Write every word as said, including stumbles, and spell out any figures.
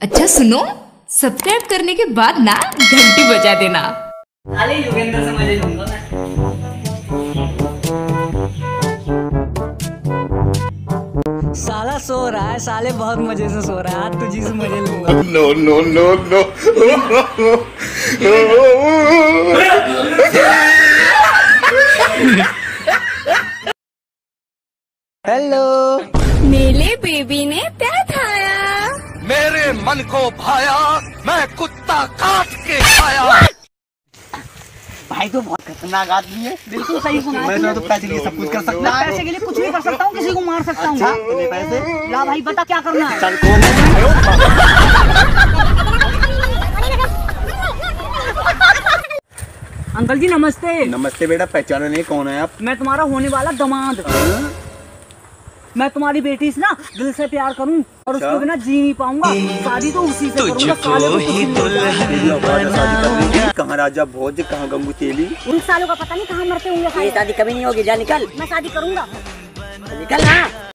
अच्छा सुनो, सब्सक्राइब करने के बाद ना घंटी बजा देना। अरे योगेंद्र से मजे लूंगा मैं। साला सो रहा है, साले बहुत मजे से सो रहा है, आज तुझी से मजे लूंगा। No no no no. Hello. मेरे बेबी ने प्यार खाया, मेरे मन को भाया, मैं कुत्ता काट के खाया। भाई तो बहुत खतरनाक आदमी है। बिल्कुल सही सुना है। मैं तो पैसे के लिए सब कुछ कर सकता हूँ। पैसे के लिए कुछ भी कर सकता हूँ, किसी को मार सकता हूँ। अच्छा, पैसे ला भाई बता क्या करना है। चल कौन है? अंकल जी नमस्ते। नमस्ते बेटा, पहचाना नहीं कौन है आप? मैं तुम्हारा होने वाला दामाद। मैं तुम्हारी बेटी से ना दिल से प्यार करूं और उसके बिना जी नहीं पाऊंगा। शादी तो उसी से करूंगा। साले को कुछ नहीं मिलता। कहाँ राजा भोज, कहाँ गंगू तेली? उन सालों का पता नहीं कहाँ मरते होंगे। ये शादी कभी नहीं होगी, जा निकल। मैं शादी करूंगा। निकल ना।